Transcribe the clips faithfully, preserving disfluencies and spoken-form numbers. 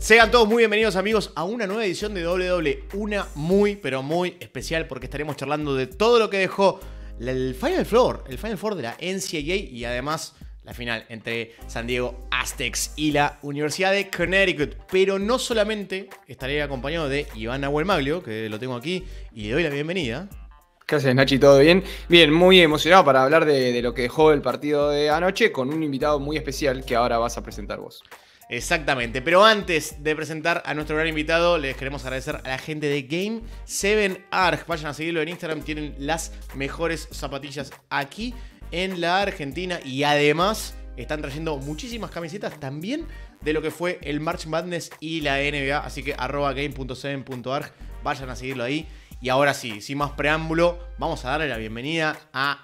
Sean todos muy bienvenidos, amigos, a una nueva edición de doble u doble u E. Una muy, pero muy especial porque estaremos charlando de todo lo que dejó el Final Four, el Final Four de la N C A A y además la final entre San Diego Aztecs y la Universidad de Connecticut. Pero no solamente estaré acompañado de Iván Nahuel Maglio, que lo tengo aquí, y le doy la bienvenida. ¿Qué haces, Nachi? ¿Todo bien? Bien, muy emocionado para hablar de, de lo que dejó el partido de anoche con un invitado muy especial que ahora vas a presentar vos. Exactamente, pero antes de presentar a nuestro gran invitado, les queremos agradecer a la gente de Game siete Arg. Vayan a seguirlo en Instagram, tienen las mejores zapatillas aquí en la Argentina y además están trayendo muchísimas camisetas también de lo que fue el March Madness y la N B A, así que arroba game punto siete punto arg, vayan a seguirlo ahí. Y ahora sí, sin más preámbulo, vamos a darle la bienvenida a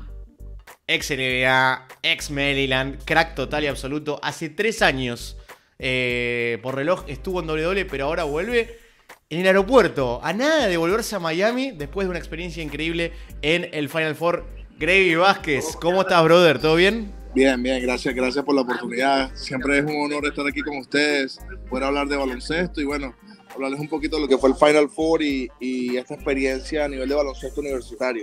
ex N B A, ex Maryland, crack total y absoluto. Hace tres años eh, por reloj estuvo en doble u doble u E, pero ahora vuelve en el aeropuerto, a nada de volverse a Miami después de una experiencia increíble en el Final Four. Gravy Vázquez, ¿cómo estás, brother? ¿Todo bien? Bien, bien, gracias, gracias por la oportunidad. Siempre es un honor estar aquí con ustedes, poder hablar de baloncesto y bueno, hablarles un poquito de lo que fue el Final Four y, y esta experiencia a nivel de baloncesto universitario.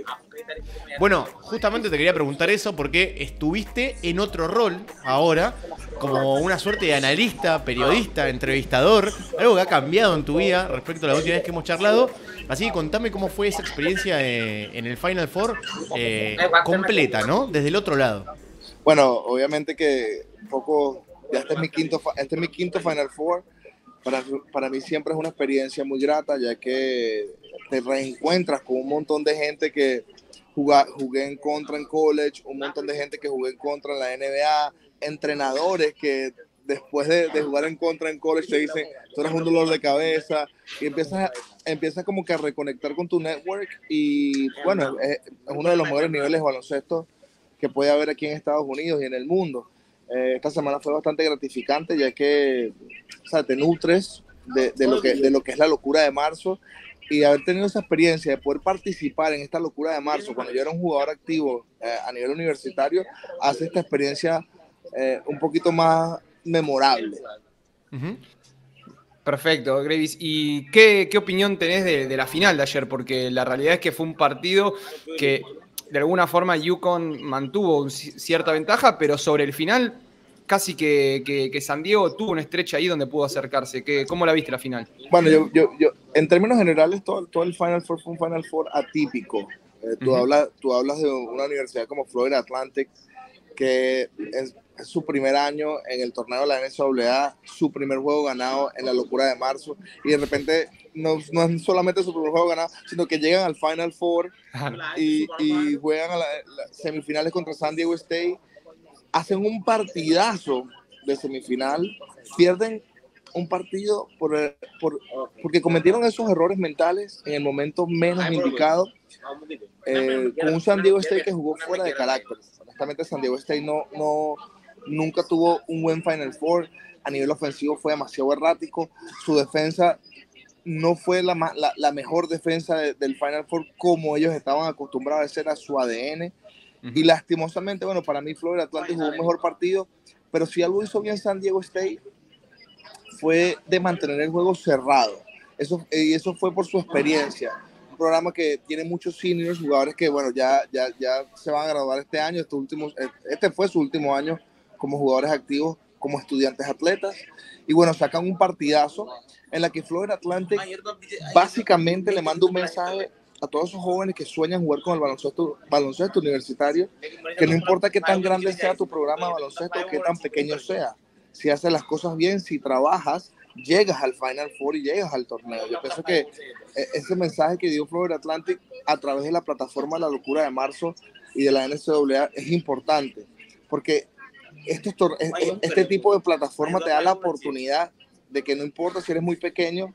Bueno, justamente te quería preguntar eso porque estuviste en otro rol ahora, como una suerte de analista, periodista, entrevistador, algo que ha cambiado en tu vida respecto a la última vez que hemos charlado. Así que contame cómo fue esa experiencia eh, en el Final Four eh, completa, ¿no? Desde el otro lado. Bueno, obviamente que un poco, ya este es mi quinto, este es mi quinto Final Four. Para, para mí siempre es una experiencia muy grata, ya que te reencuentras con un montón de gente que jugué, jugué en contra en college, un montón de gente que jugué en contra en la N B A, entrenadores que después de, de jugar en contra en college te dicen, tú eres un dolor de cabeza, y empiezas, empiezas como que a reconectar con tu network, y bueno, es, es uno de los mejores niveles de baloncesto que puede haber aquí en Estados Unidos y en el mundo. Eh, esta semana fue bastante gratificante, ya que o sea, te nutres de, de, lo que, de lo que es la locura de marzo, y haber tenido esa experiencia de poder participar en esta locura de marzo cuando yo era un jugador activo eh, a nivel universitario, hace esta experiencia eh, un poquito más memorable. Uh-huh. Perfecto, Gravis. ¿Y qué, qué opinión tenés de, de la final de ayer? Porque la realidad es que fue un partido que de alguna forma UConn mantuvo cierta ventaja, pero sobre el final casi que, que, que San Diego tuvo una estrecha ahí donde pudo acercarse. ¿Qué, ¿Cómo la viste la final? Bueno, yo, yo, yo en términos generales, todo, todo el Final Four fue un Final Four atípico. Eh, tú, uh-huh. hablas, tú hablas de una universidad como Florida Atlantic, que es, es su primer año en el torneo de la N C A A, su primer juego ganado en la locura de marzo, y de repente no, no es solamente su primer juego ganado, sino que llegan al Final Four y, y juegan a las la semifinales contra San Diego State, hacen un partidazo de semifinal, pierden un partido por, por, porque cometieron esos errores mentales en el momento menos indicado, eh, con un San Diego State que jugó fuera de carácter. Honestamente, San Diego State no, no, nunca tuvo un buen Final Four. A nivel ofensivo fue demasiado errático. Su defensa no fue la, la, la mejor defensa de, del Final Four como ellos estaban acostumbrados a hacer a su A D N. Uh-huh. Y lastimosamente, bueno, para mí Florida Atlantic jugó un mejor partido, pero si algo hizo bien San Diego State fue de mantener el juego cerrado. Eso, y eso fue por su experiencia. Un programa que tiene muchos seniors, jugadores que, bueno, ya, ya, ya se van a graduar este año. Este, último, este fue su último año como jugadores activos, como estudiantes atletas. Y bueno, sacan un partidazo en la que Florida Atlantic básicamente le manda un mensaje a todos esos jóvenes que sueñan jugar con el baloncesto, baloncesto universitario, que no importa qué tan grande sea tu programa de baloncesto o qué tan pequeño sea, si haces las cosas bien, si trabajas, llegas al Final Four y llegas al torneo. Yo pienso que ese mensaje que dio Florida Atlantic a través de la plataforma La Locura de Marzo y de la N C A A es importante, porque estos tor- este tipo de plataforma te da la oportunidad de que no importa si eres muy pequeño,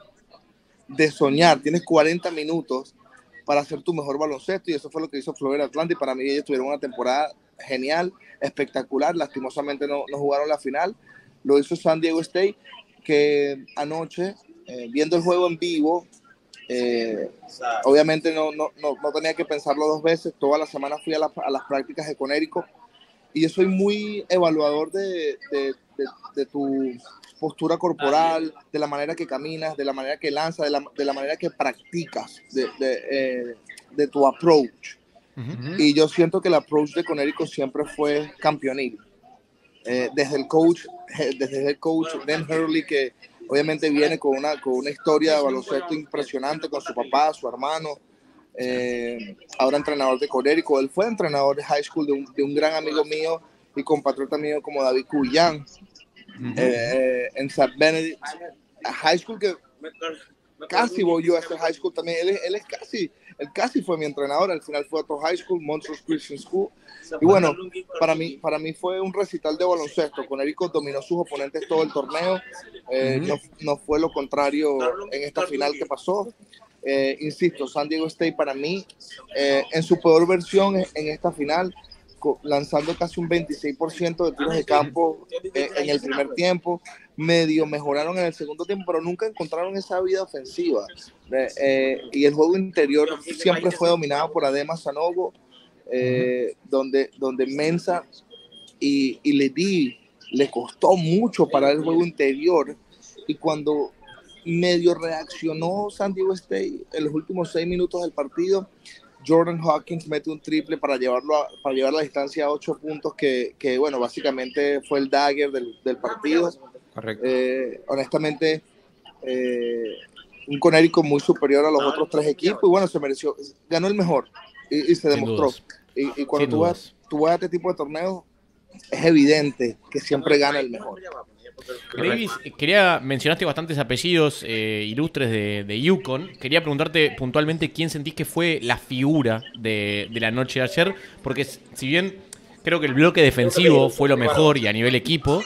de soñar. Tienes cuarenta minutos para hacer tu mejor baloncesto, y eso fue lo que hizo Florida Atlantic. Para mí ellos tuvieron una temporada genial, espectacular. Lastimosamente no, no jugaron la final. Lo hizo San Diego State, que anoche, eh, viendo el juego en vivo, eh, obviamente no, no, no, no tenía que pensarlo dos veces. Toda la semana fui a, la, a las prácticas de Connecticut, y yo soy muy evaluador de, de, de, de tu postura corporal, de la manera que caminas, de la manera que lanzas, de la, de la manera que practicas, de, de, eh, de tu approach. Uh-huh. Y yo siento que el approach de Connecticut siempre fue campeonil. Eh, desde el coach, desde el coach Dan Hurley, que obviamente viene con una, con una historia de baloncesto impresionante con su papá, su hermano, eh, ahora entrenador de Connecticut. Él fue entrenador de high school de un, de un gran amigo mío y compatriota mío como David Cuyán, uh-huh. eh, en Saint Benedict High School, que casi voy yo a ese high school también. Él es, él es casi, él casi fue mi entrenador. Al final fue a otro high school, Montrose Christian School. Y bueno, para mí, para mí fue un recital de baloncesto. Connecticut dominó sus oponentes todo el torneo. Eh, uh-huh. no, no fue lo contrario en esta final que pasó. Eh, insisto, San Diego State para mí, eh, en su peor versión en esta final, lanzando casi un veintiséis por ciento de tiros de campo eh, en el primer tiempo, medio mejoraron en el segundo tiempo, pero nunca encontraron esa vida ofensiva. Eh, eh, y el juego interior siempre fue dominado por Adema Sanogo, eh, donde, donde Mensah y, y Leddy le costó mucho para el juego interior, y cuando medio reaccionó San Diego State en los últimos seis minutos del partido, Jordan Hawkins mete un triple para llevarlo a, para llevar la distancia a ocho puntos, que, que bueno, básicamente fue el dagger del, del partido. Correcto. Eh, honestamente, eh, un Connecticut muy superior a los otros tres equipos, y bueno, se mereció, ganó el mejor y, y se demostró. Y, y cuando tú vas, tú vas a este tipo de torneos, es evidente que siempre gana el mejor. Davis, quería, mencionaste bastantes apellidos eh, ilustres de, de UConn. Quería preguntarte puntualmente quién sentís que fue la figura de, de la noche de ayer, porque si bien creo que el bloque defensivo fue lo mejor y a nivel equipo,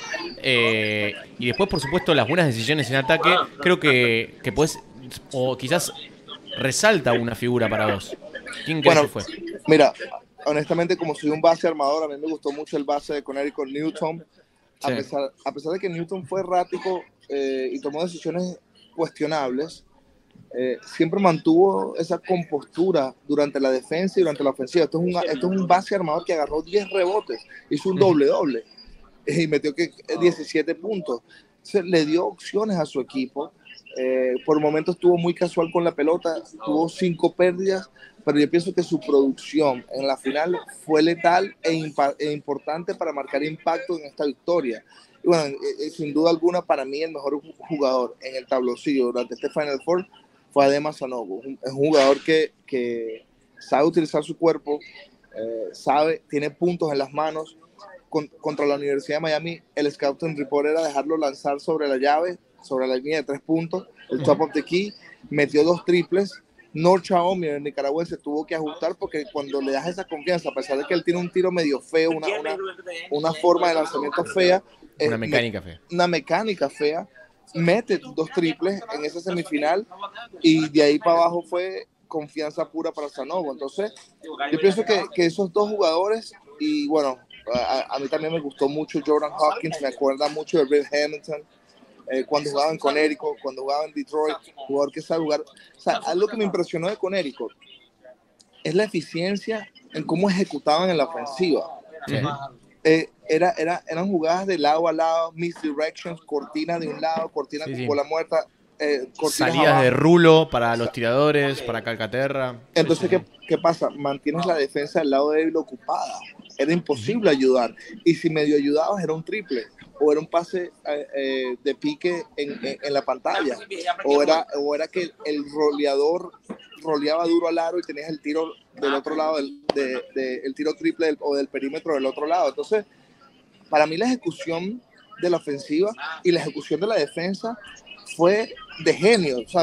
eh, y después por supuesto las buenas decisiones en ataque, creo que, que podés, o quizás resalta una figura para vos. ¿Quién crees que fue? Mira, honestamente, como soy un base armador, a mí me gustó mucho el base de Connecticut, Newton. A, sí. pesar, a pesar de que Newton fue errático eh, y tomó decisiones cuestionables, eh, siempre mantuvo esa compostura durante la defensa y durante la ofensiva. Esto es un, esto es un base armador que agarró diez rebotes, hizo un doble-doble y metió que diecisiete puntos. Entonces, le dio opciones a su equipo. Eh, por momentos estuvo muy casual con la pelota, tuvo cinco pérdidas, pero yo pienso que su producción en la final fue letal e, impa- e importante para marcar impacto en esta victoria. Y bueno, eh, sin duda alguna, para mí el mejor jugador en el tabloncillo durante este Final Four fue Adema Sanogo. Es un jugador que, que sabe utilizar su cuerpo, eh, sabe, tiene puntos en las manos. Con, contra la Universidad de Miami, el scouting report era dejarlo lanzar sobre la llave, sobre la línea de tres puntos, el top of the key, metió dos triples. North Chaomi, el nicaragüense, tuvo que ajustar, porque cuando le das esa confianza, a pesar de que él tiene un tiro medio feo, una, una, una forma de lanzamiento fea, una eh, mecánica me, fea, una mecánica fea, mete dos triples en esa semifinal, y de ahí para abajo fue confianza pura para Sanogo. Entonces, yo pienso que, que esos dos jugadores, y bueno, a, a mí también me gustó mucho Jordan Hawkins, me acuerda mucho de Bill Hamilton, Eh, cuando jugaba en Connecticut, cuando jugaba en Detroit, jugador que sabe jugar. O sea, algo que me impresionó de Connecticut es la eficiencia en cómo ejecutaban en la ofensiva. Sí. Eh, era, era, eran jugadas de lado a lado, misdirections, cortina de un lado, cortina sí, con sí. bola muerta. Eh, Salidas abajo. De rulo para los tiradores, para Calcaterra. Entonces, sí, ¿qué, ¿qué pasa? Mantienes la defensa del lado débil ocupada. Era imposible ayudar. Y si medio ayudabas, era un triple. O era un pase eh, de pique en, en, en la pantalla. O era, o era que el roleador roleaba duro al aro y tenías el tiro del otro lado, del, de, de, el tiro triple del, o del perímetro del otro lado. Entonces, para mí la ejecución de la ofensiva y la ejecución de la defensa fue de genio. O sea,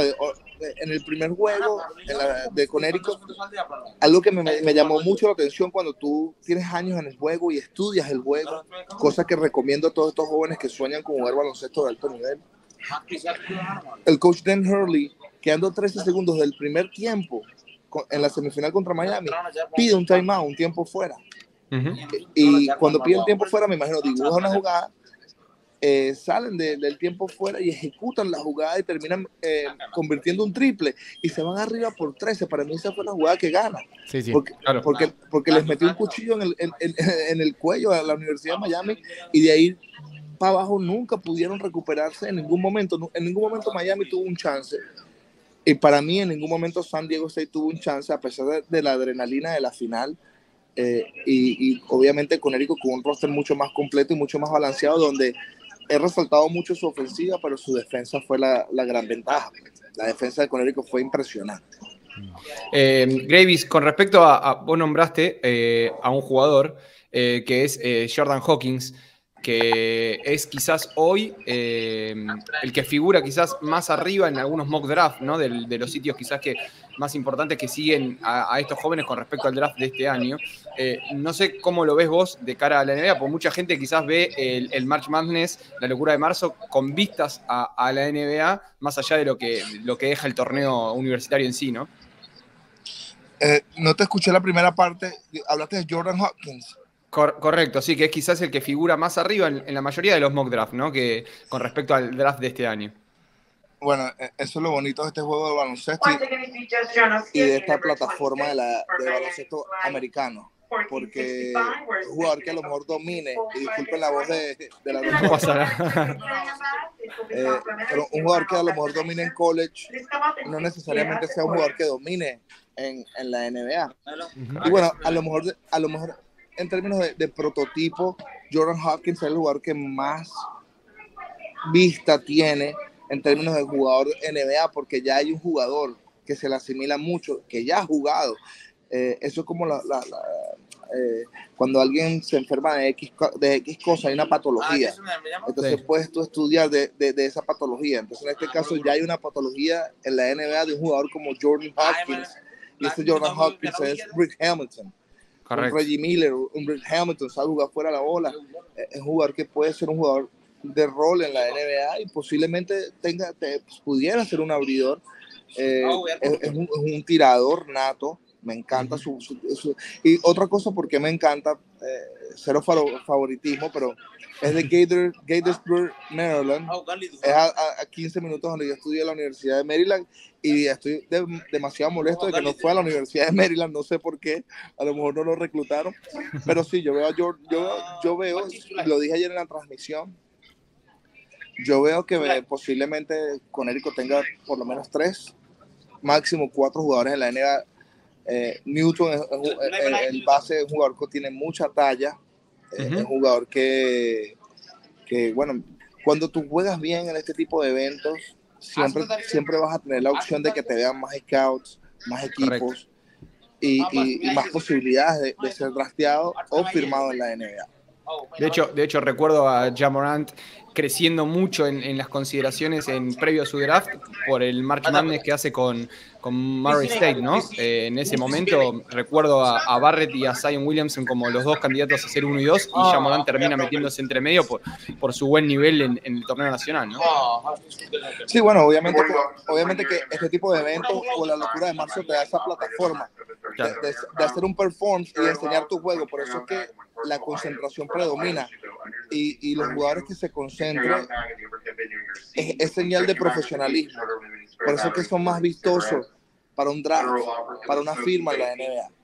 en el primer juego en la, de Connecticut, algo que me, me llamó mucho la atención cuando tú tienes años en el juego y estudias el juego, cosa que recomiendo a todos estos jóvenes que sueñan con jugar baloncesto de alto nivel. El coach Dan Hurley, quedando trece segundos del primer tiempo en la semifinal contra Miami, pide un timeout, un tiempo fuera. Uh-huh. Y cuando pide el tiempo fuera, me imagino, dibuja una jugada, Eh, salen de, del tiempo fuera y ejecutan la jugada y terminan eh, convirtiendo un triple y se van arriba por trece. Para mí esa fue la jugada que gana, sí, sí, porque, claro. porque, porque les metió un cuchillo en el, en, en, en el cuello a la Universidad de Miami, y de ahí para abajo nunca pudieron recuperarse en ningún momento. En ningún momento Miami tuvo un chance. Y para mí en ningún momento San Diego State tuvo un chance, a pesar de, de la adrenalina de la final. Eh, y, y obviamente Connecticut con un roster mucho más completo y mucho más balanceado, donde he resaltado mucho su ofensiva, pero su defensa fue la, la gran ventaja. La defensa de Connecticut fue impresionante. Eh, Gravis, con respecto a, a vos nombraste eh, a un jugador eh, que es eh, Jordan Hawkins, que es quizás hoy eh, el que figura quizás más arriba en algunos mock draft, ¿no? De, de los sitios quizás que más importantes que siguen a, a estos jóvenes con respecto al draft de este año. Eh, no sé cómo lo ves vos de cara a la N B A, porque mucha gente quizás ve el, el March Madness, la locura de marzo, con vistas a, a la N B A, más allá de lo que, lo que deja el torneo universitario en sí, ¿no? Eh, no te escuché la primera parte, hablaste de Jordan Hawkins. Cor correcto, sí, que es quizás el que figura más arriba en, en la mayoría de los mock draft, ¿no? Que con respecto al draft de este año. Bueno, eso es lo bonito de este juego de baloncesto y, y de esta plataforma de, la, de baloncesto americano. Porque un jugador que a lo mejor domine, y disculpen la voz de, de la no pasa nada. eh, pero un jugador que a lo mejor domine en college no necesariamente sea un jugador que domine en, en la N B A. Uh-huh. Y bueno, a lo mejor, a lo mejor en términos de, de prototipo, Jordan Hawkins es el jugador que más vista tiene en términos de jugador N B A, porque ya hay un jugador que se le asimila mucho, que ya ha jugado. Eh, eso es como la, la, la, eh, cuando alguien se enferma de X, de X cosa, hay una patología. Entonces sí. Puedes tú estudiar de, de, de esa patología. Entonces en este caso ya hay una patología en la N B A de un jugador como Jordan Hawkins. Y este Jordan Hawkins es Rick Hamilton. Correcto. Un Reggie Miller, un Rick Hamilton, sabe jugar fuera de la bola. Es un jugador que puede ser un jugador de rol en la N B A y posiblemente tenga, te, pues, pudiera ser un abridor. Eh, es, es, un, es un tirador nato. Me encanta su, su, su... Y otra cosa, porque me encanta, eh, cero favoritismo, pero es de Gator, Gaithersburg, Maryland. Es a, a quince minutos donde yo estudié en la Universidad de Maryland y estoy de, demasiado molesto de que no fue a la Universidad de Maryland, no sé por qué, a lo mejor no lo reclutaron, pero sí, yo veo a George, yo, yo veo, lo dije ayer en la transmisión, yo veo que eh, posiblemente Connecticut tenga por lo menos tres, máximo cuatro jugadores en la N B A. Eh, Newton es, es, es, el base es un jugador que tiene mucha talla, uh-huh. Es un jugador que, que, bueno, cuando tú juegas bien en este tipo de eventos, siempre, siempre vas a tener la opción de que te vean más scouts, más equipos y, y, y más posibilidades de, de ser drafteado o firmado en la N B A. De hecho, de hecho recuerdo a Ja Morant creciendo mucho en, en las consideraciones en previo a su draft por el March Madness que hace con, con Murray State, ¿no? Eh, en ese momento recuerdo a, a Barrett y a Zion Williamson como los dos candidatos a ser uno y dos, y Ja Morant termina metiéndose entre medio por, por su buen nivel en, en el torneo nacional, ¿no? Sí, bueno, obviamente que, obviamente que este tipo de eventos o la locura de marzo te da esa plataforma de, de, de hacer un performance y de enseñar tu juego, por eso es que la concentración predomina y, y los jugadores que se concentran es, es señal de profesionalismo, por eso es que son más vistosos para un draft, para una firma en la N B A.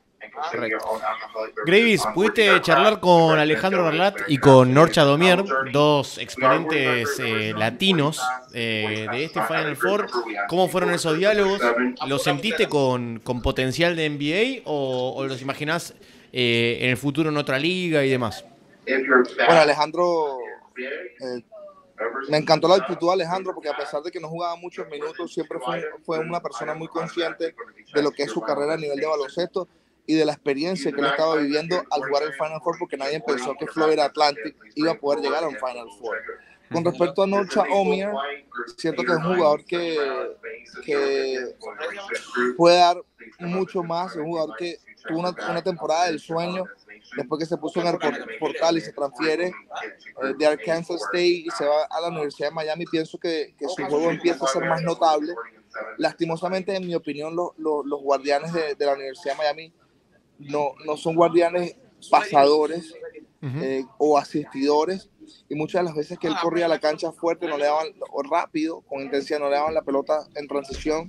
Gravis, pudiste charlar con Alejandro Berlat y con Norcha Domier, dos exponentes eh, latinos eh, de este Final Four. ¿Cómo fueron esos diálogos? ¿Los sentiste con, con potencial de N B A o, o los imaginás eh, en el futuro en otra liga y demás? Bueno, Alejandro, eh, me encantó la actitud de Alejandro porque a pesar de que no jugaba muchos minutos, siempre fue, fue una persona muy consciente de lo que es su carrera a nivel de baloncesto y de la experiencia que él estaba viviendo al jugar el Final Four, porque nadie pensó que Florida Atlantic iba a poder llegar a un Final Four. Con respecto a Norcha Omier, siento que es un jugador que, que puede dar mucho más, es un jugador que tuvo una, una temporada del sueño, después que se puso en el portal y se transfiere eh, de Arkansas State y se va a la Universidad de Miami. Pienso que, que su juego empieza a ser más notable. Lastimosamente, en mi opinión, lo, lo, los guardianes de, de la Universidad de Miami no, no son guardianes pasadores uh-huh. eh, o asistidores, y muchas de las veces que él corría a la cancha fuerte, no le daban, o rápido, con intensidad, no le daban la pelota en transición,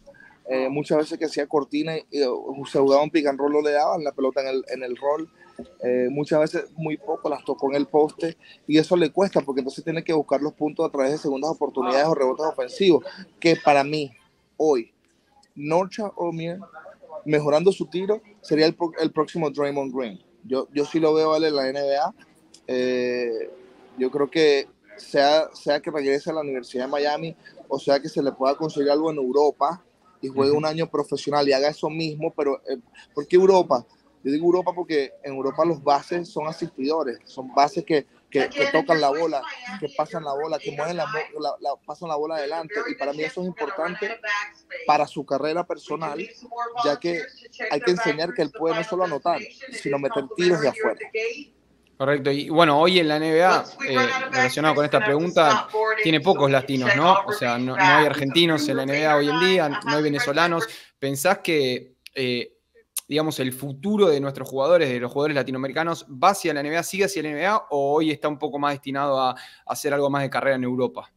Eh, muchas veces que hacía cortina y, y se jugaba un pick and roll, no le daban la pelota en el, en el rol. Eh, muchas veces muy poco las tocó en el poste y eso le cuesta porque entonces tiene que buscar los puntos a través de segundas oportunidades o rebotes ofensivos, que para mí hoy Norcha Omier mejorando su tiro sería el, el próximo Draymond Green. Yo, yo sí lo veo en la N B A. Eh, yo creo que sea, sea que regrese a la Universidad de Miami o sea que se le pueda conseguir algo en Europa y juegue uh-huh. un año profesional y haga eso mismo, pero eh, ¿por qué Europa? Yo digo Europa porque en Europa los bases son asistidores, son bases que, que, que tocan la bola, que pasan la bola, que mueven la, la, la, pasan la bola adelante, y para mí eso es importante para su carrera personal, ya que hay que enseñar que él puede no solo anotar, sino meter tiros de afuera. Correcto, y bueno, hoy en la N B A, eh, relacionado con esta pregunta, tiene pocos latinos, ¿no? O sea, no, no hay argentinos en la N B A hoy en día, no hay venezolanos. ¿Pensás que, eh, digamos, el futuro de nuestros jugadores, de los jugadores latinoamericanos, va hacia la N B A, sigue hacia la N B A, o hoy está un poco más destinado a, a hacer algo más de carrera en Europa?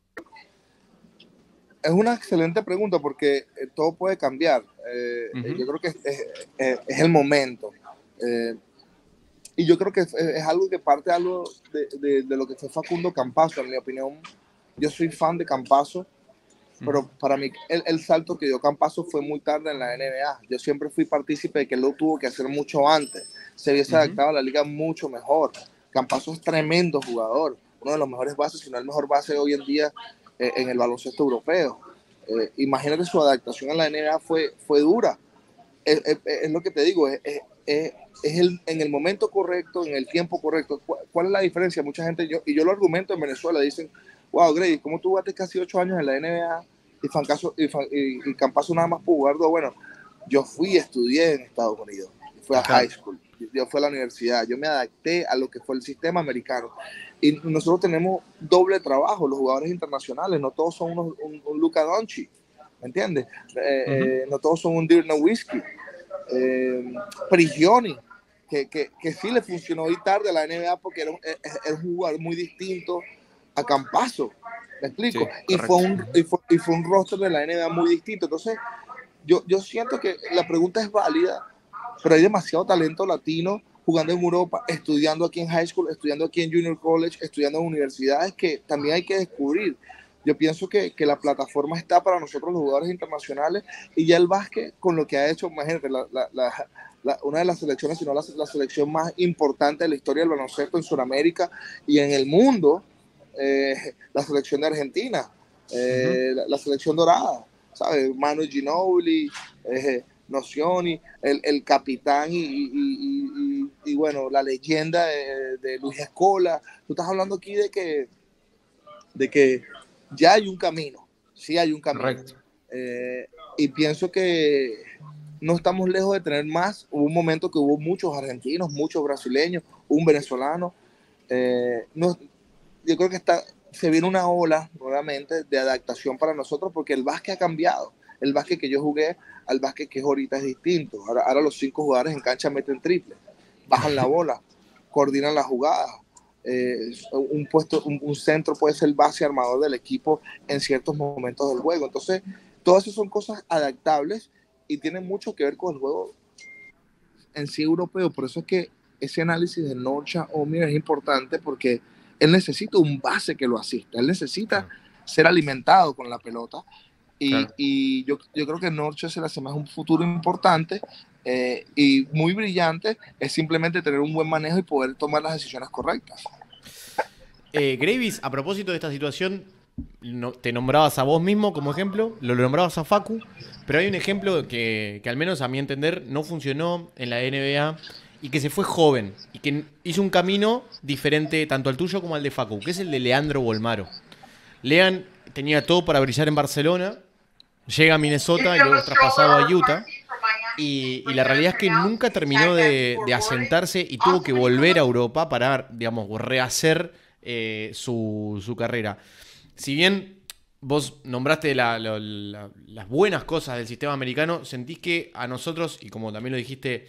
Es una excelente pregunta porque eh, todo puede cambiar. Eh, uh-huh. Yo creo que es, es, es el momento. Eh, Y yo creo que es, es algo que parte de, algo de, de, de lo que fue Facundo Campazzo, en mi opinión. Yo soy fan de Campazzo, pero para mí el, el salto que dio Campazzo fue muy tarde en la N B A. Yo siempre fui partícipe de que él lo tuvo que hacer mucho antes. Se hubiese uh-huh. adaptado a la liga mucho mejor. Campazzo es tremendo jugador, uno de los mejores bases, si no el mejor base hoy en día eh, en el baloncesto europeo. Eh, imagínate, su adaptación en la N B A fue, fue dura. Es, es, es lo que te digo, es, es, es, es el, en el momento correcto, en el tiempo correcto. ¿Cuál, cuál es la diferencia? Mucha gente, yo, y yo lo argumento en Venezuela, dicen, wow, Grady, ¿cómo tú jugaste casi ocho años en la N B A y, Fancaso, y, y, y Campazzo nada más pudo jugar dos? Bueno, yo fui y estudié en Estados Unidos, fui a high school, yo fui a la universidad, yo me adapté a lo que fue el sistema americano. Y nosotros tenemos doble trabajo, los jugadores internacionales, no todos son unos, un, un Luka Doncic, ¿me entiendes? Eh, uh-huh. eh, no todos son un Dirk Nowitzki. Eh, Prigioni, que, que, que sí le funcionó hoy tarde a la N B A porque era un, era un jugador muy distinto a Campazzo, ¿me explico? Sí, y, fue un, y, fue, y fue un roster de la N B A muy distinto. Entonces, yo, yo siento que la pregunta es válida, pero hay demasiado talento latino jugando en Europa, estudiando aquí en high school, estudiando aquí en junior college, estudiando en universidades que también hay que descubrir. Yo pienso que, que la plataforma está para nosotros los jugadores internacionales y ya el básquet con lo que ha hecho, imagínate, la, la, la, la, una de las selecciones, si no la, la selección más importante de la historia del baloncesto en Sudamérica y en el mundo, eh, la selección de Argentina, eh, uh-huh. la, la selección dorada, ¿sabes? Manu Ginobili, eh, Nocioni, el, el capitán y, y, y, y, y bueno, la leyenda de, de Luis Escola. Tú estás hablando aquí de que de que ya hay un camino, sí hay un camino. Eh, y pienso que no estamos lejos de tener más. Hubo un momento que hubo muchos argentinos, muchos brasileños, un venezolano. Eh, no, yo creo que está, se viene una ola nuevamente de adaptación para nosotros porque el básquet ha cambiado. El básquet que yo jugué al básquet que es ahorita es distinto. Ahora, ahora los cinco jugadores en cancha meten triple, bajan la bola, coordinan las jugadas. Eh, un puesto, un, un centro puede ser base armador del equipo en ciertos momentos del juego. Entonces, todas esas son cosas adaptables y tienen mucho que ver con el juego en sí europeo. Por eso es que ese análisis de Norcha Omier es importante porque él necesita un base que lo asista. Él necesita ser alimentado con la pelota. Y, claro. y yo, yo creo que Norcha se le asemeja un futuro importante eh, y muy brillante. Es simplemente tener un buen manejo y poder tomar las decisiones correctas. Eh, Gravis, a propósito de esta situación, no, te nombrabas a vos mismo como ejemplo, lo nombrabas a Facu, pero hay un ejemplo que, que al menos a mi entender no funcionó en la N B A y que se fue joven y que hizo un camino diferente tanto al tuyo como al de Facu, que es el de Leandro Bolmaro. Lean tenía todo para brillar en Barcelona, llega a Minnesota y luego es traspasado a Utah. Y, y la realidad es que nunca terminó de, de asentarse y tuvo que volver a Europa para, digamos, rehacer eh, su, su carrera. Si bien vos nombraste la, la, la, las buenas cosas del sistema americano, ¿sentís que a nosotros, y como también lo dijiste,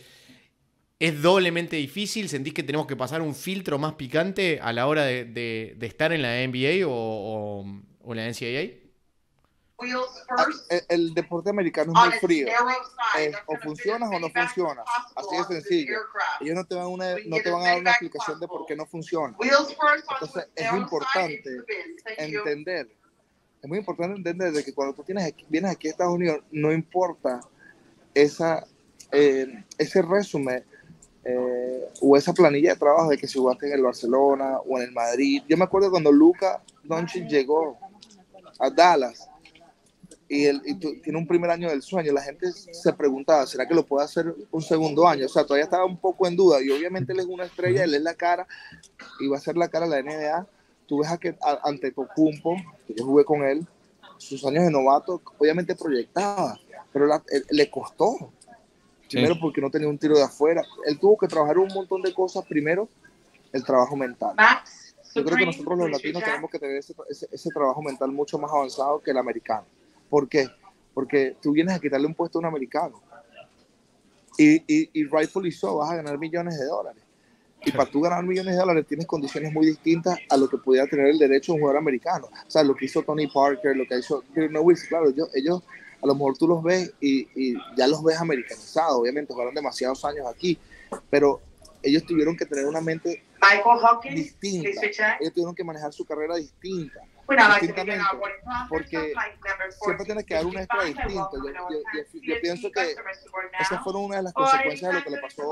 es doblemente difícil? ¿Sentís que tenemos que pasar un filtro más picante a la hora de, de, de estar en la N B A o, o, o en la N C A A? el, el deporte americano es muy frío. Es, o funcionas o no funcionas. Así de sencillo. Ellos no te, van una, no te van a dar una explicación de por qué no funciona. Entonces es importante entender, es muy importante entender de que cuando tú tienes aquí, vienes aquí a Estados Unidos, no importa esa, eh, ese resumen eh, o esa planilla de trabajo de que si jugaste en el Barcelona o en el Madrid. Yo me acuerdo cuando Luka Doncic llegó a Dallas y, el, y tu, tiene un primer año del sueño, la gente se preguntaba, ¿será que lo puede hacer un segundo año? O sea, todavía estaba un poco en duda y obviamente él es una estrella, él es la cara y va a ser la cara de la N B A. Tú ves a que a, ante Antetokounmpo, que yo jugué con él, sus años de novato, obviamente proyectaba, pero la, él, le costó. Primero sí. Porque no tenía un tiro de afuera. Él tuvo que trabajar un montón de cosas. Primero, el trabajo mental. Yo creo que nosotros los latinos tenemos que tener ese, ese, ese trabajo mental mucho más avanzado que el americano. ¿Por qué? Porque tú vienes a quitarle un puesto a un americano. Y, y, y rightfully so, vas a ganar millones de dólares. Y para tú ganar millones de dólares tienes condiciones muy distintas a lo que pudiera tener el derecho de un jugador americano. O sea, lo que hizo Tony Parker, lo que hizo Dirk Nowitzki, claro, ellos, ellos a lo mejor tú los ves y, y ya los ves americanizados, obviamente jugaron demasiados años aquí, pero ellos tuvieron que tener una mente distinta, ellos tuvieron que manejar su carrera distinta, distintamente, porque siempre tienes que dar un extra distinto. Yo, yo, yo, yo pienso que esas fueron una de las consecuencias de lo que le pasó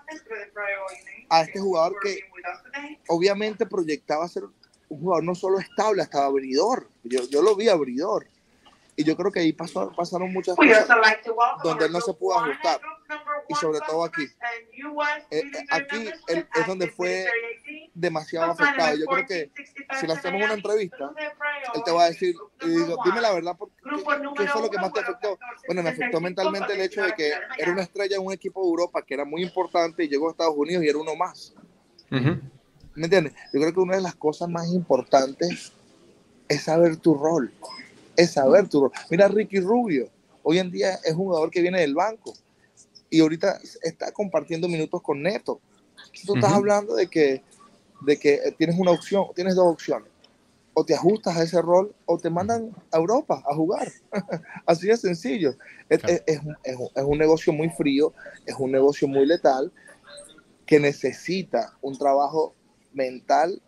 a este jugador, que obviamente proyectaba ser un jugador no solo estable, hasta abridor. Yo, yo lo vi abridor. Y yo creo que ahí pasó, pasaron muchas cosas donde él no se pudo ajustar. Y sobre todo aquí. Eh, aquí él, es donde fue demasiado afectado. Yo creo que si le hacemos una entrevista, él te va a decir, y digo, dime la verdad, ¿qué, ¿qué fue lo que más te afectó? Bueno, me afectó mentalmente el hecho de que era una estrella en un equipo de Europa que era muy importante y llegó a Estados Unidos y era uno más. Uh-huh. ¿Me entiendes? Yo creo que una de las cosas más importantes es saber tu rol. Es saber tu rol. Mira, Ricky Rubio, hoy en día es un jugador que viene del banco y ahorita está compartiendo minutos con Neto. Tú estás uh-huh. hablando de que, de que tienes una opción, tienes dos opciones. O te ajustas a ese rol o te mandan a Europa a jugar. Así de sencillo. Es, claro. es, es, es un negocio muy frío, es un negocio muy letal que necesita un trabajo mental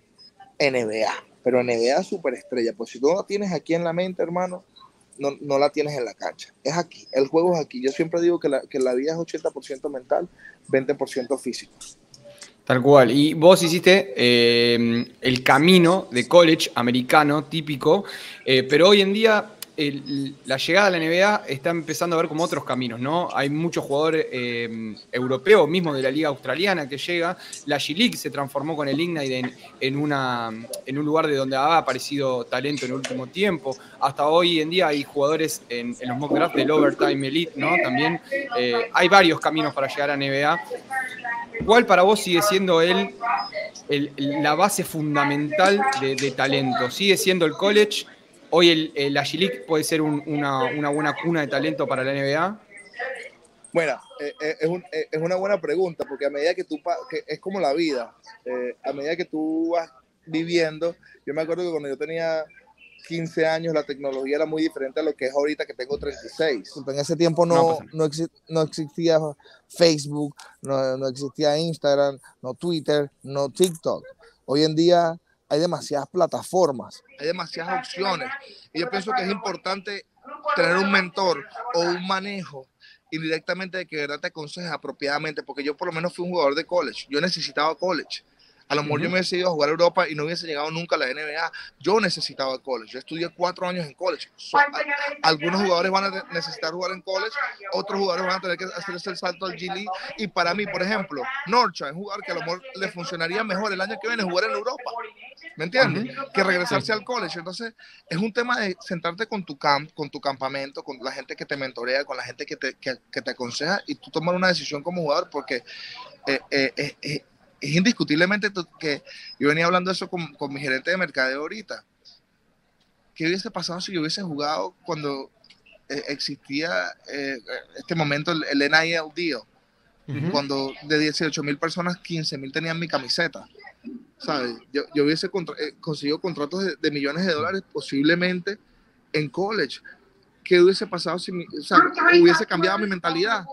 N B A. Pero N B A superestrella, pues si tú no la tienes aquí en la mente, hermano, no, no la tienes en la cancha. Es aquí, el juego es aquí. Yo siempre digo que la, que la vida es ochenta por ciento mental, veinte por ciento físico. Tal cual. Y vos hiciste eh, el camino de college americano típico, eh, pero hoy en día el, la llegada a la N B A está empezando a ver como otros caminos, ¿no? Hay muchos jugadores eh, europeos, mismo de la liga australiana, que llega. La G-League se transformó con el Ignite en, en, una, en un lugar de donde ha aparecido talento en el último tiempo. Hasta hoy en día hay jugadores en, en los mock drafts del Overtime Elite, ¿no? También eh, hay varios caminos para llegar a N B A. ¿Cuál para vos sigue siendo el, el, la base fundamental de, de talento? ¿Sigue siendo el college? ¿Hoy el, el, la G-League puede ser un, una, una buena cuna de talento para la N B A? Bueno, eh, eh, es, un, eh, es una buena pregunta, porque a medida que tú, que es como la vida, eh, a medida que tú vas viviendo, yo me acuerdo que cuando yo tenía quince años la tecnología era muy diferente a lo que es ahorita que tengo treinta y seis. En ese tiempo no, no, no, exi no existía Facebook, no, no existía Instagram, no Twitter, no TikTok. Hoy en día hay demasiadas plataformas, hay demasiadas opciones. Y yo pienso que es importante tener un mentor o un manejo indirectamente de que de verdad te aconsejes apropiadamente, porque yo por lo menos fui un jugador de college, yo necesitaba college. A lo mejor uh-huh. yo me hubiese ido a jugar a Europa y no hubiese llegado nunca a la N B A. Yo necesitaba college. Yo estudié cuatro años en college. So, a, algunos jugadores van a necesitar jugar en college, otros jugadores van a tener que hacerse el salto al G-League. Y para mí, por ejemplo, Norcha es un jugador que a lo mejor le funcionaría mejor el año que viene jugar en Europa. ¿Me entiendes? Uh-huh. Que regresarse sí. al college. Entonces, es un tema de sentarte con tu camp, con tu campamento, con la gente que te mentorea, con la gente que te, que, que te aconseja y tú tomar una decisión como jugador, porque eh, eh, eh, eh, es indiscutiblemente que yo venía hablando de eso con, con mi gerente de mercadeo ahorita. ¿Qué hubiese pasado si yo hubiese jugado cuando eh, existía eh, este momento, el, el N I L deal? Uh-huh. Cuando de dieciocho mil personas, quince mil tenían mi camiseta. ¿Sabes? Yo, yo hubiese contra, eh, conseguido contratos de, de millones de dólares posiblemente en college. ¿Qué hubiese pasado si mi, o sea, hubiese cambiado mi mentalidad?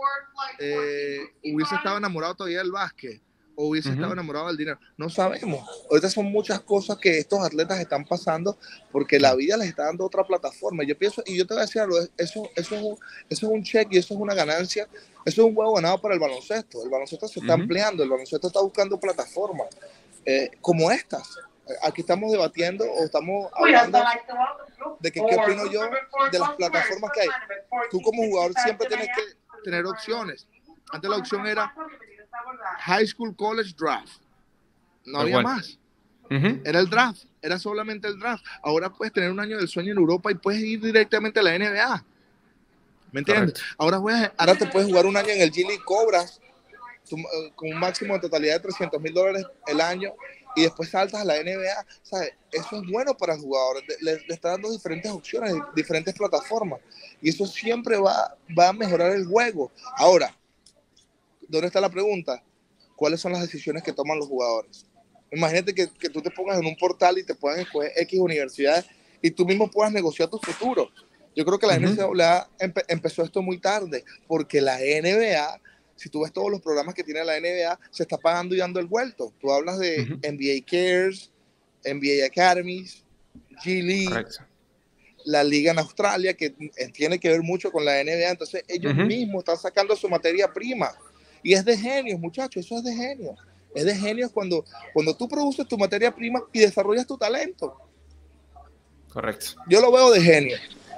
Eh, ¿Hubiese estado enamorado todavía del básquet? ¿O hubiese uh-huh. estado enamorado del dinero? No sabemos. Ahorita son muchas cosas que estos atletas están pasando porque la vida les está dando otra plataforma. Yo pienso, y yo te voy a decir algo, eso, eso, es, un, eso es un cheque y eso es una ganancia, eso es un huevo ganado para el baloncesto. El baloncesto se está uh-huh. ampliando, el baloncesto está buscando plataformas eh, como estas. Aquí estamos debatiendo o estamos hablando de que qué opino yo de las plataformas que hay. Tú como jugador siempre tienes que tener opciones. Antes la opción era high school, college, draft. No había más. Uh-huh. Era el draft, era solamente el draft. Ahora puedes tener un año del sueño en Europa y puedes ir directamente a la N B A. ¿Me entiendes? Ahora, juegas, ahora te puedes jugar un año en el G League, cobras tu, con un máximo de totalidad de trescientos mil dólares el año y después saltas a la N B A. ¿Sabes? Eso es bueno para el jugador. Le, le está dando diferentes opciones, diferentes plataformas. Y eso siempre va, va a mejorar el juego. Ahora, ¿dónde está la pregunta? ¿Cuáles son las decisiones que toman los jugadores? Imagínate que, que tú te pongas en un portal y te puedan escoger X universidades y tú mismo puedas negociar tu futuro. Yo creo que la uh-huh. N C A A empe- empezó esto muy tarde, porque la N B A, si tú ves todos los programas que tiene la N B A, se está pagando y dando el vuelto. Tú hablas de uh-huh. N B A Cares, N B A Academies, G League, correcto. La liga en Australia, que tiene que ver mucho con la N B A. Entonces ellos uh-huh. mismos están sacando su materia prima. Y es de genios, muchachos, eso es de genios. Es de genios cuando, cuando tú produces tu materia prima y desarrollas tu talento. Correcto. Yo lo veo de genio.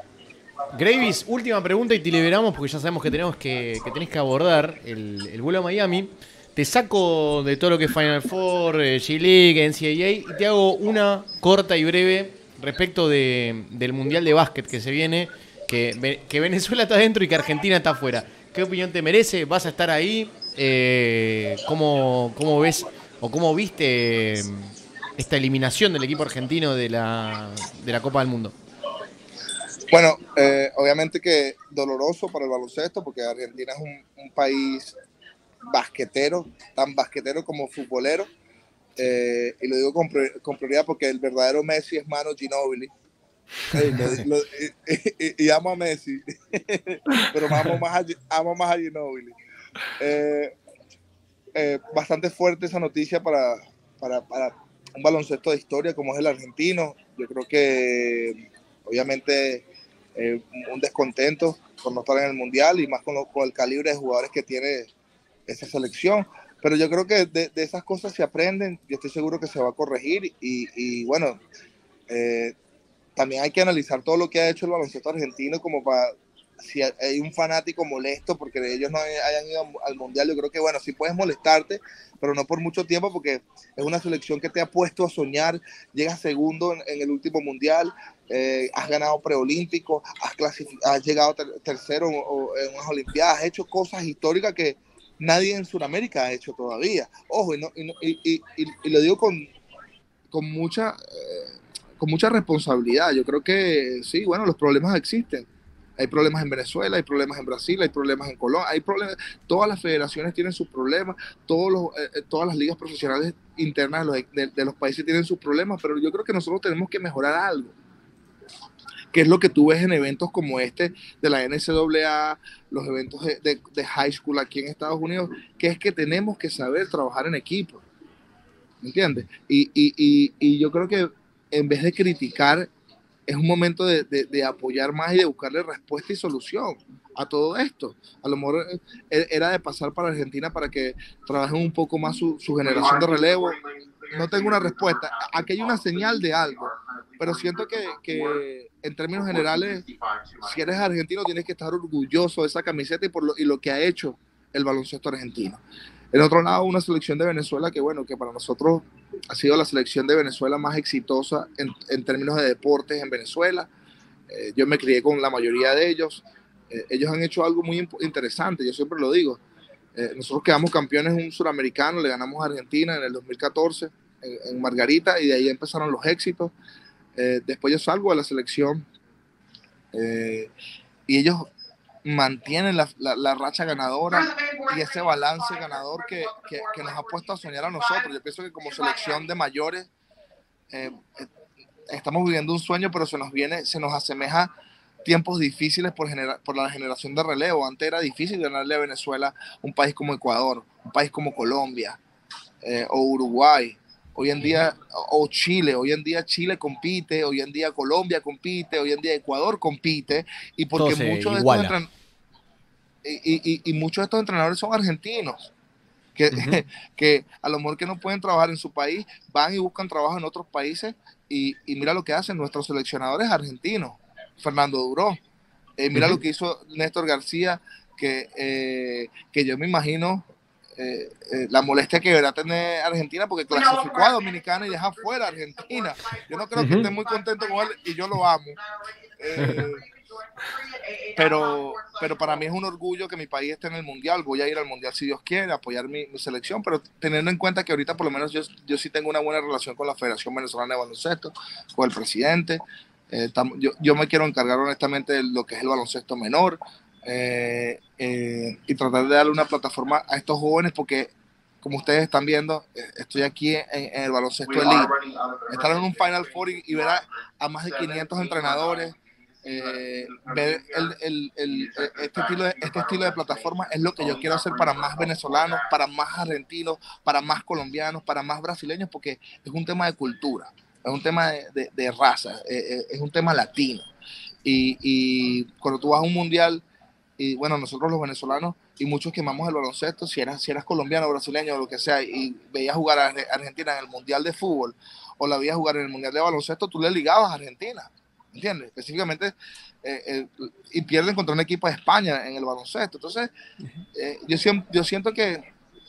Gravis, última pregunta y te liberamos porque ya sabemos que tenemos que, que tenés que abordar el, el vuelo a Miami. Te saco de todo lo que es Final Four, G-League, N C A A y te hago una corta y breve respecto de, del Mundial de Básquet que se viene, que, que Venezuela está dentro y que Argentina está afuera. ¿Qué opinión te merece? ¿Vas a estar ahí? Eh, ¿cómo, ¿Cómo ves o cómo viste esta eliminación del equipo argentino de la, de la Copa del Mundo? Bueno, eh, obviamente que doloroso para el baloncesto porque Argentina es un, un país basquetero, tan basquetero como futbolero. Eh, y lo digo con, con prioridad porque el verdadero Messi es Manu Ginóbili. Hey, lo, lo, y, y, y amo a Messi, pero amo más a, amo más a Ginóbili. Eh, eh, bastante fuerte esa noticia para, para, para un baloncesto de historia como es el argentino. Yo creo que obviamente eh, un descontento por no estar en el mundial y más con, lo, con el calibre de jugadores que tiene esa selección, pero yo creo que de, de esas cosas se aprenden. Yo estoy seguro que se va a corregir y, y bueno, eh, también hay que analizar todo lo que ha hecho el baloncesto argentino como para, si hay un fanático molesto porque ellos no hayan ido al mundial, yo creo que bueno, sí puedes molestarte, pero no por mucho tiempo porque es una selección que te ha puesto a soñar, llegas segundo en, en el último mundial, eh, has ganado preolímpico, has, clasific- has llegado ter- tercero en, en unas olimpiadas, has hecho cosas históricas que nadie en Sudamérica ha hecho todavía. Ojo, y, no, y, no, y, y, y, y lo digo con, con mucha... Eh, con mucha responsabilidad. Yo creo que sí, bueno, los problemas existen. Hay problemas en Venezuela, hay problemas en Brasil, hay problemas en Colombia, hay problemas, todas las federaciones tienen sus problemas, todos los, eh, todas las ligas profesionales internas de los, de, de los países tienen sus problemas, pero yo creo que nosotros tenemos que mejorar algo, que es lo que tú ves en eventos como este de la N C A A, los eventos de, de, de high school aquí en Estados Unidos, que es que tenemos que saber trabajar en equipo, ¿me entiendes? Y, y, y, y yo creo que en vez de criticar, es un momento de, de, de apoyar más y de buscarle respuesta y solución a todo esto. A lo mejor era de pasar para Argentina para que trabajen un poco más su, su generación de relevo. No tengo una respuesta. Aquí hay una señal de algo, pero siento que, que en términos generales, si eres argentino, tienes que estar orgulloso de esa camiseta y, por lo, y lo que ha hecho el baloncesto argentino. En otro lado, una selección de Venezuela que, bueno, que para nosotros ha sido la selección de Venezuela más exitosa en, en términos de deportes en Venezuela. Eh, yo me crié con la mayoría de ellos. Eh, ellos han hecho algo muy interesante, yo siempre lo digo. Eh, nosotros quedamos campeones en un suramericano, le ganamos a Argentina en el dos mil catorce, en, en Margarita, y de ahí empezaron los éxitos. Eh, después yo salgo a la selección eh, y ellos mantienen la, la, la racha ganadora y ese balance ganador que, que, que nos ha puesto a soñar a nosotros. Yo pienso que como selección de mayores eh, estamos viviendo un sueño, pero se nos viene, se nos asemeja tiempos difíciles por, genera, por la generación de relevo. Antes era difícil ganarle a Venezuela, un país como Ecuador, un país como Colombia eh, o Uruguay. Hoy en día, o Chile, hoy en día Chile compite, hoy en día Colombia compite, hoy en día Ecuador compite, y porque muchos de, estos y, y, y muchos de estos entrenadores son argentinos, que, uh-huh. que a lo mejor que no pueden trabajar en su país, van y buscan trabajo en otros países, y, y mira lo que hacen nuestros seleccionadores argentinos. Fernando Duró, eh, mira uh-huh. lo que hizo Néstor García, que, eh, que yo me imagino eh, eh, la molestia que deberá tener Argentina, porque clasificó a Dominicana y deja fuera a Argentina. Yo no creo uh-huh. que esté muy contento con él, y yo lo amo. Eh, pero, pero para mí es un orgullo que mi país esté en el Mundial. Voy a ir al Mundial si Dios quiere, apoyar mi, mi selección, pero teniendo en cuenta que ahorita por lo menos yo, yo sí tengo una buena relación con la Federación Venezolana de Baloncesto, con el presidente. Eh, tam, yo, yo me quiero encargar honestamente de lo que es el baloncesto menor, eh, eh, y tratar de darle una plataforma a estos jóvenes, porque como ustedes están viendo, eh, estoy aquí en, en el baloncesto elite. Estar en un Final Four y, y ver a, a más de quinientos entrenadores, eh, ver el, el, el, este, estilo de, este estilo de plataforma es lo que yo quiero hacer para más venezolanos, para más argentinos, para más colombianos, para más brasileños, porque es un tema de cultura. Es un tema de, de, de raza, eh, es un tema latino. Y, y cuando tú vas a un mundial, y bueno, nosotros los venezolanos, y muchos que amamos el baloncesto, si eras, si eras colombiano, brasileño o lo que sea, y veías jugar a Argentina en el mundial de fútbol, o la veías jugar en el mundial de baloncesto, tú le ligabas a Argentina, ¿entiendes? Específicamente, eh, eh, y pierden contra un equipo de España en el baloncesto. Entonces, eh, yo, yo siento que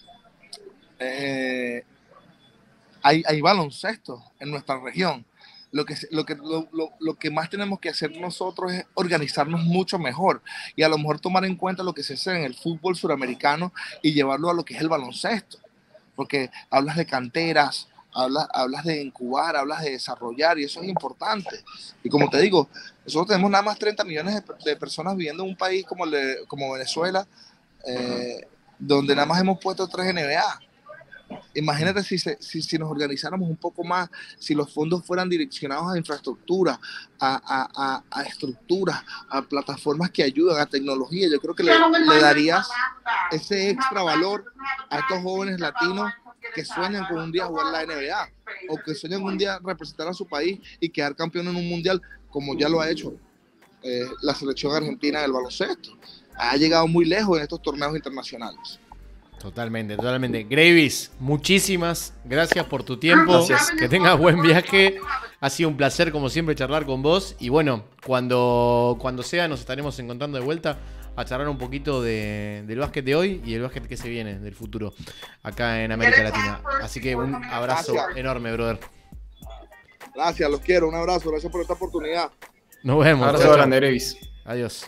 eh, Hay, hay baloncesto en nuestra región. Lo que, lo, que, lo, lo, lo que más tenemos que hacer nosotros es organizarnos mucho mejor, y a lo mejor tomar en cuenta lo que se hace en el fútbol suramericano y llevarlo a lo que es el baloncesto. Porque hablas de canteras, hablas, hablas de incubar, hablas de desarrollar, y eso es importante. Y como te digo, nosotros tenemos nada más treinta millones de, de personas viviendo en un país como, el de, como Venezuela, eh, donde nada más hemos puesto tres N B A. Imagínate si, se, si, si nos organizáramos un poco más, si los fondos fueran direccionados a infraestructura, a, a, a, a estructuras, a plataformas que ayudan, a tecnología. Yo creo que le, le darías ese extra valor a estos jóvenes latinos que sueñan con un día jugar la N B A, o que sueñan un día representar a su país y quedar campeón en un mundial, como ya lo ha hecho eh, la selección argentina del baloncesto. Ha llegado muy lejos en estos torneos internacionales. Totalmente, totalmente. Gravis, muchísimas gracias por tu tiempo. Gracias. Que tengas buen viaje. Ha sido un placer, como siempre, charlar con vos. Y bueno, cuando, cuando sea, nos estaremos encontrando de vuelta a charlar un poquito de, del básquet de hoy y el básquet que se viene, del futuro, acá en América Latina. Así que un abrazo gracias. enorme, brother. Gracias, los quiero. Un abrazo. Gracias por esta oportunidad. Nos vemos. Un abrazo grande, Gravis. Adiós.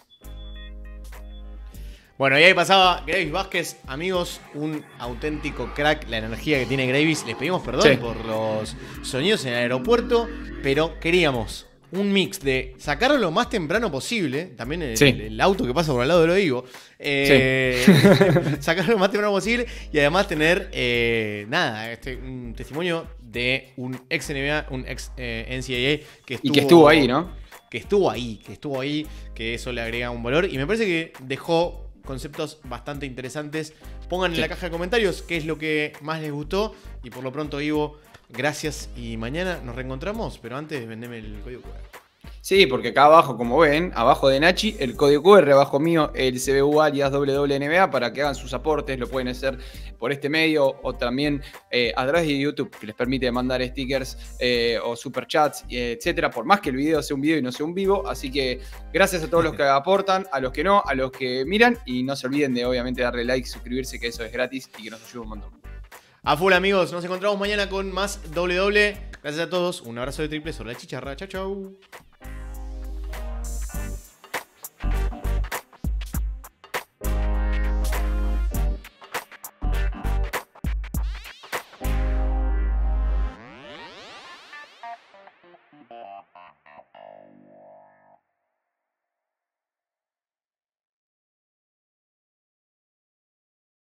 Bueno, y ahí pasaba Gravis Vázquez, amigos, un auténtico crack, la energía que tiene Gravis. Les pedimos perdón sí. por los sonidos en el aeropuerto, pero queríamos un mix de sacarlo lo más temprano posible, también el, sí. el, el auto que pasa por al lado de lo digo, eh, sí. sacarlo lo más temprano posible, y además tener, eh, nada, este, un testimonio de un ex N B A, un ex eh, N C A A que estuvo, y que estuvo ahí, ¿no? Que estuvo ahí, que estuvo ahí, que eso le agrega un valor, y me parece que dejó conceptos bastante interesantes. Pongan en sí. la caja de comentarios qué es lo que más les gustó. Y por lo pronto, Ivo, gracias. Y mañana nos reencontramos. Pero antes, vendeme el código Q R. Sí, porque acá abajo, como ven, abajo de Nachi, el código Q R, abajo mío, el C B U alias W W N B A, para que hagan sus aportes. Lo pueden hacer por este medio o también eh, a través de YouTube, que les permite mandar stickers eh, o superchats, etcétera, por más que el video sea un video y no sea un vivo. Así que gracias a todos los que aportan, a los que no, a los que miran, y no se olviden de obviamente darle like, suscribirse, que eso es gratis y que nos ayuda un montón. A full, amigos, nos encontramos mañana con más W W. Gracias a todos, un abrazo de triple sobre la chicharra. Chau, chau.